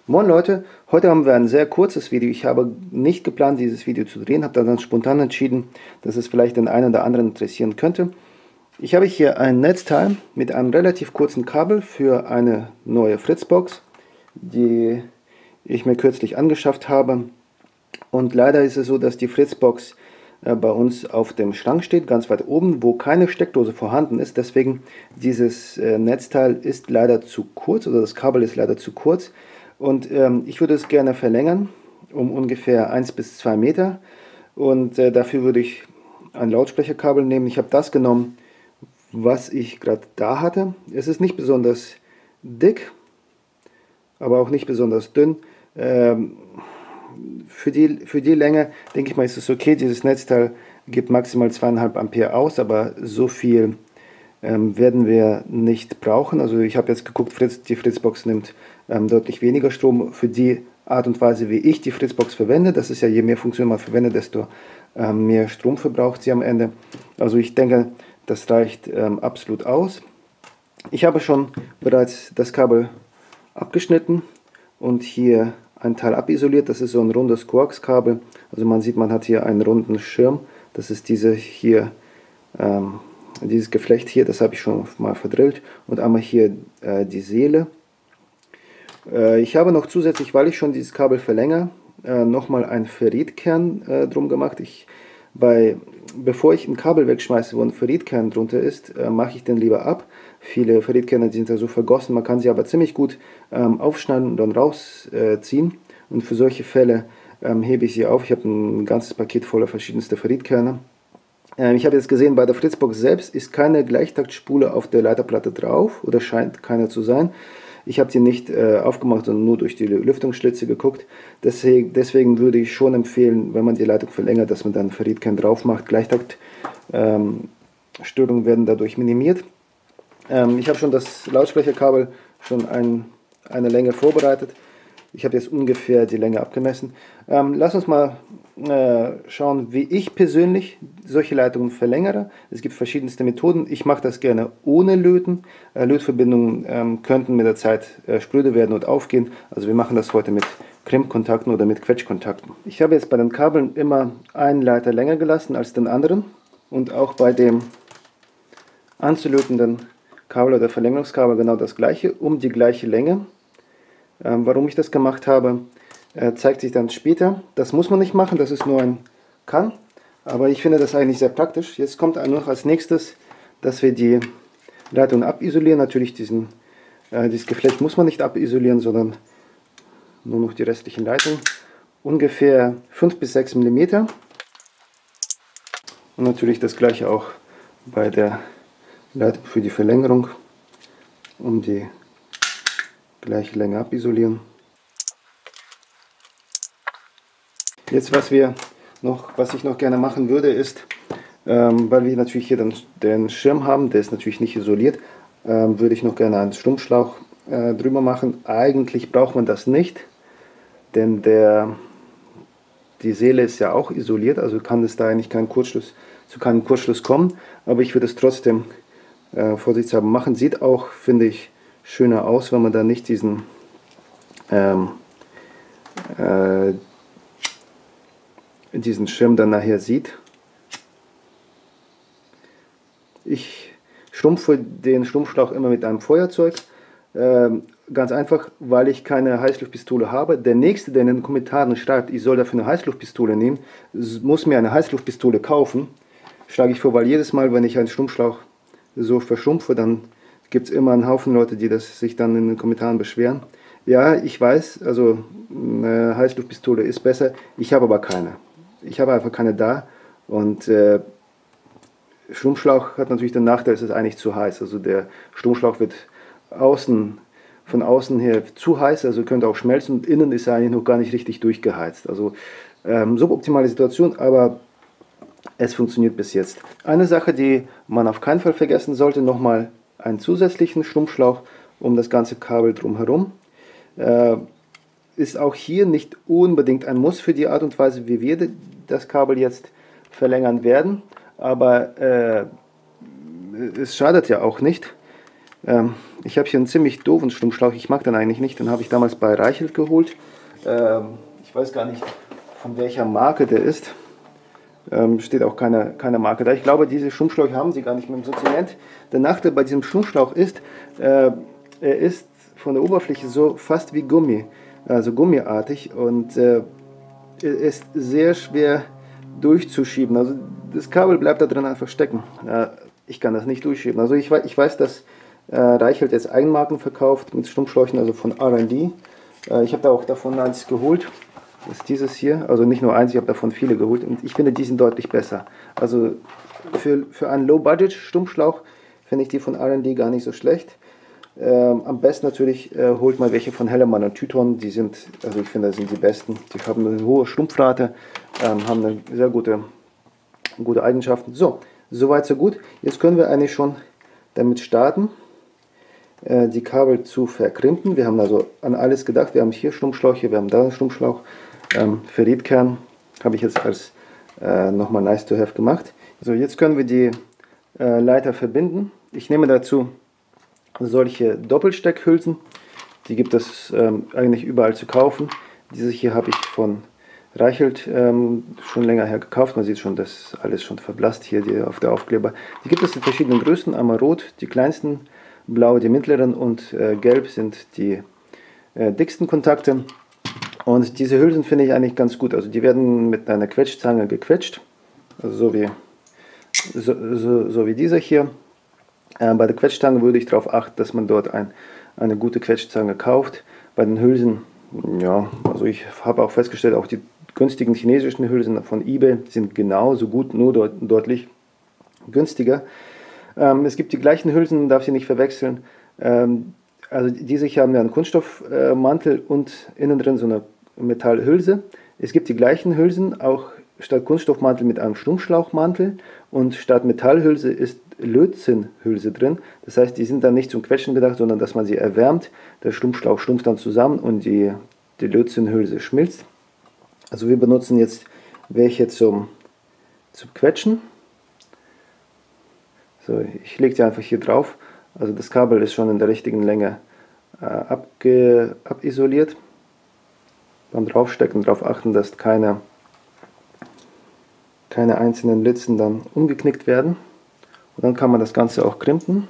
Moin Leute, heute haben wir ein sehr kurzes Video. Ich habe nicht geplant, dieses Video zu drehen, habe dann spontan entschieden, dass es vielleicht den einen oder anderen interessieren könnte. Ich habe hier ein Netzteil mit einem relativ kurzen Kabel für eine neue Fritzbox, die ich mir kürzlich angeschafft habe. Und leider ist es so, dass die Fritzbox bei uns auf dem Schrank steht, ganz weit oben, wo keine Steckdose vorhanden ist. Deswegen dieses Netzteil ist leider zu kurz, oder das Kabel ist leider zu kurz. Und ich würde es gerne verlängern um ungefähr 1 bis 2 Meter. Und dafür würde ich ein Lautsprecherkabel nehmen. Ich habe das genommen, was ich gerade da hatte. Es ist nicht besonders dick, aber auch nicht besonders dünn. Für die Länge, denke ich mal, ist es okay. Dieses Netzteil gibt maximal 2,5 Ampere aus, aber so viel werden wir nicht brauchen. Also ich habe jetzt geguckt, die Fritzbox nimmt deutlich weniger Strom für die Art und Weise, wie ich die Fritzbox verwende. Das ist ja, je mehr Funktionen man verwendet, desto mehr Strom verbraucht sie am Ende. Also ich denke, das reicht absolut aus. Ich habe schon bereits das Kabel abgeschnitten und hier ein Teil abisoliert. Das ist so ein rundes Koaxkabel. Also man sieht, man hat hier einen runden Schirm. Das ist diese hier, dieses Geflecht hier, das habe ich schon mal verdrillt. Und einmal hier die Seele. Ich habe noch zusätzlich, weil ich schon dieses Kabel verlängere, nochmal einen Ferritkern drum gemacht. Bevor ich ein Kabel wegschmeiße, wo ein Ferritkern drunter ist, mache ich den lieber ab. Viele Ferritkerne sind da so vergossen, man kann sie aber ziemlich gut aufschneiden und dann rausziehen. Und für solche Fälle hebe ich sie auf. Ich habe ein ganzes Paket voller verschiedenster Ferritkerne. Ich habe jetzt gesehen, bei der Fritzbox selbst ist keine Gleichtaktspule auf der Leiterplatte drauf, oder scheint keine zu sein. Ich habe sie nicht aufgemacht, sondern nur durch die Lüftungsschlitze geguckt. Deswegen würde ich schon empfehlen, wenn man die Leitung verlängert, dass man dann Ferritkern drauf macht. Gleichtaktstörungen werden dadurch minimiert. Ich habe schon das Lautsprecherkabel schon eine Länge vorbereitet. Ich habe jetzt ungefähr die Länge abgemessen. Lass uns mal schauen, wie ich persönlich solche Leitungen verlängere. Es gibt verschiedenste Methoden. Ich mache das gerne ohne Löten. Lötverbindungen könnten mit der Zeit spröde werden und aufgehen. Also wir machen das heute mit Krimpkontakten oder mit Quetschkontakten. Ich habe jetzt bei den Kabeln immer einen Leiter länger gelassen als den anderen. Und auch bei dem anzulötenden Kabel oder Verlängerungskabel genau das gleiche, um die gleiche Länge. Warum ich das gemacht habe, zeigt sich dann später. Das muss man nicht machen, das ist nur ein Kann. Aber ich finde das eigentlich sehr praktisch. Jetzt kommt noch als nächstes, dass wir die Leitung abisolieren. Natürlich dieses Geflecht muss man nicht abisolieren, sondern nur noch die restlichen Leitungen. Ungefähr 5 bis 6 mm. Und natürlich das gleiche auch bei der Leitung für die Verlängerung, um die gleiche Länge abisolieren. Jetzt was ich noch gerne machen würde, ist, weil wir natürlich hier den Schirm haben, der ist natürlich nicht isoliert, würde ich noch gerne einen Stromschlauch drüber machen. Eigentlich braucht man das nicht, denn die Seele ist ja auch isoliert, also kann es da eigentlich zu keinem Kurzschluss kommen, aber ich würde es trotzdem vorsichtshalber machen. Sieht auch, finde ich, schöner aus, wenn man da nicht diesen Schirm dann nachher sieht. Ich schrumpfe den Stromschlauch immer mit einem Feuerzeug. Ganz einfach, weil ich keine Heißluftpistole habe. Der Nächste, der in den Kommentaren schreibt, ich soll dafür eine Heißluftpistole nehmen, muss mir eine Heißluftpistole kaufen. Schlage ich vor, weil jedes Mal, wenn ich einen Stromschlauch so verschrumpfe, dann gibt es immer einen Haufen Leute, die sich dann in den Kommentaren beschweren. Ja, ich weiß, also eine Heißluftpistole ist besser, ich habe aber keine. Ich habe einfach keine da, und Stromschlauch hat natürlich den Nachteil, es ist eigentlich zu heiß. Also der Stromschlauch wird von außen her zu heiß, also könnte auch schmelzen, und innen ist er eigentlich noch gar nicht richtig durchgeheizt. Also suboptimale Situation, aber es funktioniert bis jetzt. Eine Sache, die man auf keinen Fall vergessen sollte, nochmal einen zusätzlichen Stromschlauch um das ganze Kabel drumherum. Ist auch hier nicht unbedingt ein Muss für die Art und Weise, wie wir das Kabel jetzt verlängern werden, aber es schadet ja auch nicht. Ich habe hier einen ziemlich doofen Stummschlauch, ich mag den eigentlich nicht, den habe ich damals bei Reichelt geholt. Ich weiß gar nicht, von welcher Marke der ist. Steht auch keine Marke da. Ich glaube, diese Stummschläuche haben sie gar nicht mehr im Sortiment. Der Nachteil bei diesem Stummschlauch ist, er ist von der Oberfläche so fast wie Gummi, also gummiartig, und er ist sehr schwer durchzuschieben. Also das Kabel bleibt da drin einfach stecken. Ich kann das nicht durchschieben. Also ich weiß, dass Reichelt jetzt Eigenmarken verkauft mit Stummschläuchen, also von R&D. Ich habe da auch davon eins geholt. Das ist dieses hier, also nicht nur eins, ich habe davon viele geholt und ich finde, die sind deutlich besser. Also für einen Low-Budget-Stummschlauch finde ich die von R&D gar nicht so schlecht. Am besten natürlich holt mal welche von Hellermann und Tyton, die sind, also ich finde, das sind die besten. Die haben eine hohe Stumpfrate, haben eine sehr gute Eigenschaften. So, soweit so gut. Jetzt können wir eigentlich schon damit starten, die Kabel zu verkrimpen. Wir haben also an alles gedacht. Wir haben hier Stummschläuche, wir haben da einen Stummschlauch. Ferritkern habe ich jetzt als nochmal nice to have gemacht. So, jetzt können wir die Leiter verbinden. Ich nehme dazu solche Doppelsteckhülsen. Die gibt es eigentlich überall zu kaufen. Diese hier habe ich von Reichelt schon länger her gekauft. Man sieht schon, das alles schon verblasst hier auf der Aufkleber. Die gibt es in verschiedenen Größen. Einmal rot, die kleinsten, blau die mittleren und gelb sind die dicksten Kontakte. Und diese Hülsen finde ich eigentlich ganz gut. Also die werden mit einer Quetschzange gequetscht. Also so wie dieser hier. Bei der Quetschzange würde ich darauf achten, dass man dort eine gute Quetschzange kauft. Bei den Hülsen, ja, also ich habe auch festgestellt, auch die günstigen chinesischen Hülsen von eBay sind genauso gut, nur deutlich günstiger. Es gibt die gleichen Hülsen, man darf sie nicht verwechseln. Also diese hier haben ja einen Kunststoffmantel und innen drin so eine Metallhülse. Es gibt die gleichen Hülsen, auch statt Kunststoffmantel mit einem Stummschlauchmantel, und statt Metallhülse ist Lötzinnhülse drin. Das heißt, die sind dann nicht zum Quetschen gedacht, sondern dass man sie erwärmt. Der Stummschlauch stumpft dann zusammen und die Lötzinnhülse schmilzt. Also wir benutzen jetzt welche zum Quetschen. So, ich lege die einfach hier drauf. Also das Kabel ist schon in der richtigen Länge abisoliert. Beim Draufstecken darauf achten, dass keine einzelnen Litzen dann umgeknickt werden. Und dann kann man das Ganze auch krimpen.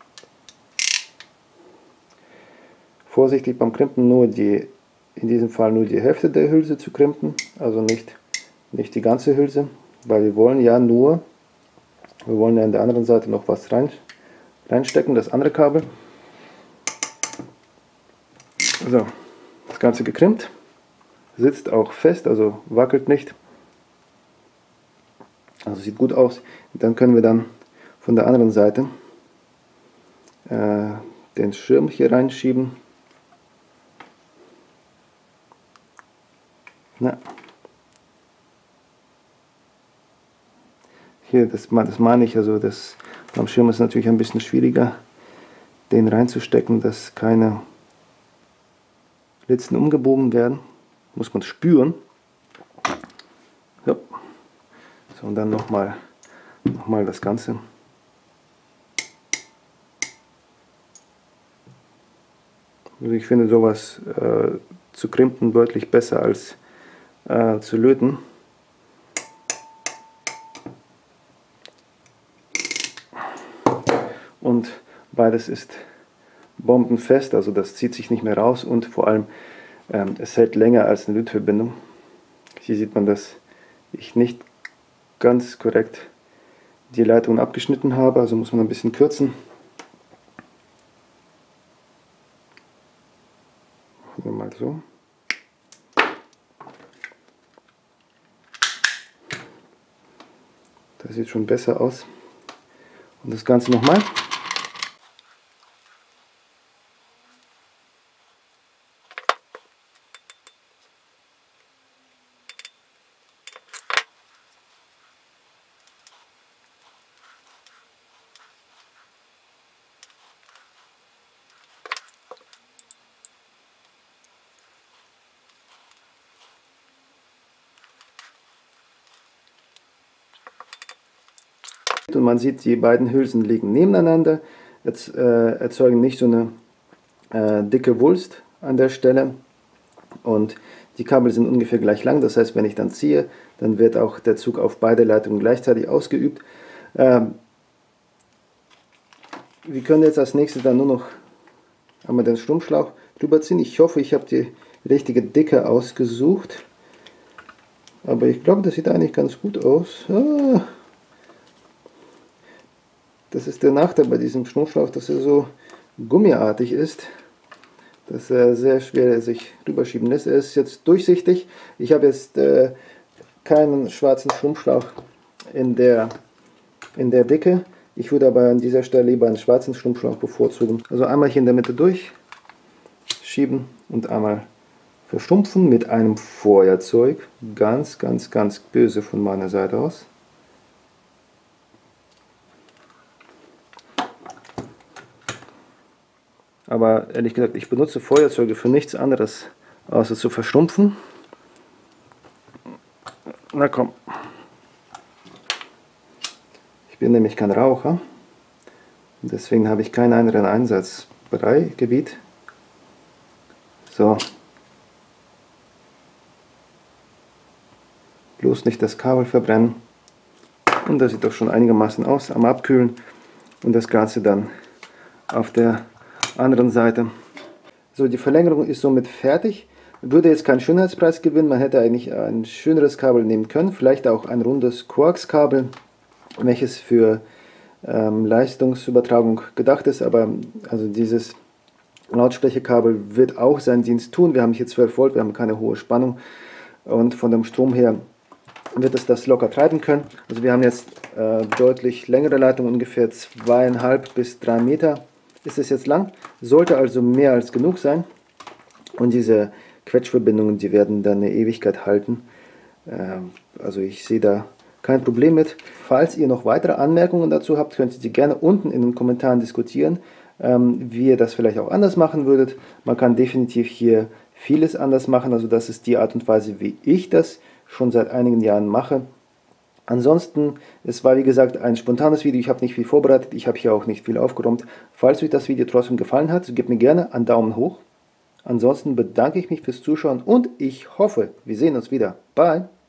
Vorsichtig beim Krimpen in diesem Fall nur die Hälfte der Hülse zu krimpen, also nicht die ganze Hülse, weil wir wollen ja an der anderen Seite noch was reinstecken, das andere Kabel. So, das Ganze gekrimpt, sitzt auch fest, also wackelt nicht. Also sieht gut aus. Dann können wir dann von der anderen Seite den Schirm hier reinschieben. Na. Hier, das meine ich, also beim Schirm ist es natürlich ein bisschen schwieriger, den reinzustecken, dass keine Litzen umgebogen werden. Muss man spüren. So, und dann nochmal das Ganze. Also ich finde sowas zu krimpen deutlich besser als zu löten. Und beides ist bombenfest, also das zieht sich nicht mehr raus und vor allem es hält länger als eine Lötverbindung. Hier sieht man, dass ich nicht ganz korrekt die Leitung abgeschnitten habe, also muss man ein bisschen kürzen. Machen wir mal so. Das sieht schon besser aus. Und das Ganze nochmal. Und man sieht, die beiden Hülsen liegen nebeneinander. erzeugen nicht so eine dicke Wulst an der Stelle. Und die Kabel sind ungefähr gleich lang, das heißt, wenn ich dann ziehe, dann wird auch der Zug auf beide Leitungen gleichzeitig ausgeübt. Wir können jetzt als nächstes dann nur noch einmal den Stromschlauch drüber ziehen. Ich hoffe, ich habe die richtige Dicke ausgesucht. Aber ich glaube, das sieht eigentlich ganz gut aus. Das ist der Nachteil bei diesem Stromschlauch, dass er so gummiartig ist, dass er sehr schwer sich rüberschieben lässt. Er ist jetzt durchsichtig. Ich habe jetzt keinen schwarzen Stromschlauch in der Dicke. Ich würde aber an dieser Stelle lieber einen schwarzen Stromschlauch bevorzugen. Also einmal hier in der Mitte durchschieben und einmal verstumpfen mit einem Feuerzeug. Ganz, ganz, ganz böse von meiner Seite aus. Aber ehrlich gesagt, ich benutze Feuerzeuge für nichts anderes, außer zu verstumpfen. Na komm. Ich bin nämlich kein Raucher. Und deswegen habe ich keinen anderen Einsatzgebiet. So. Bloß nicht das Kabel verbrennen. Und das sieht doch schon einigermaßen aus am Abkühlen. Und das Ganze dann auf der anderen Seite. So, die Verlängerung ist somit fertig. Würde jetzt keinen Schönheitspreis gewinnen. Man hätte eigentlich ein schöneres Kabel nehmen können. Vielleicht auch ein rundes Koaxkabel, welches für Leistungsübertragung gedacht ist. Aber also dieses Lautsprecherkabel wird auch seinen Dienst tun. Wir haben hier 12 Volt, wir haben keine hohe Spannung. Und von dem Strom her wird es das locker treiben können. Also wir haben jetzt deutlich längere Leitung, ungefähr 2,5 bis 3 Meter ist es jetzt lang. Sollte also mehr als genug sein. Und diese Quetschverbindungen, die werden dann eine Ewigkeit halten. Also ich sehe da kein Problem mit. Falls ihr noch weitere Anmerkungen dazu habt, könnt ihr die gerne unten in den Kommentaren diskutieren, wie ihr das vielleicht auch anders machen würdet. Man kann definitiv hier vieles anders machen. Also das ist die Art und Weise, wie ich das schon seit einigen Jahren mache. Ansonsten, es war wie gesagt ein spontanes Video, ich habe nicht viel vorbereitet, ich habe hier auch nicht viel aufgeräumt. Falls euch das Video trotzdem gefallen hat, so gebt mir gerne einen Daumen hoch. Ansonsten bedanke ich mich fürs Zuschauen und ich hoffe, wir sehen uns wieder. Bye!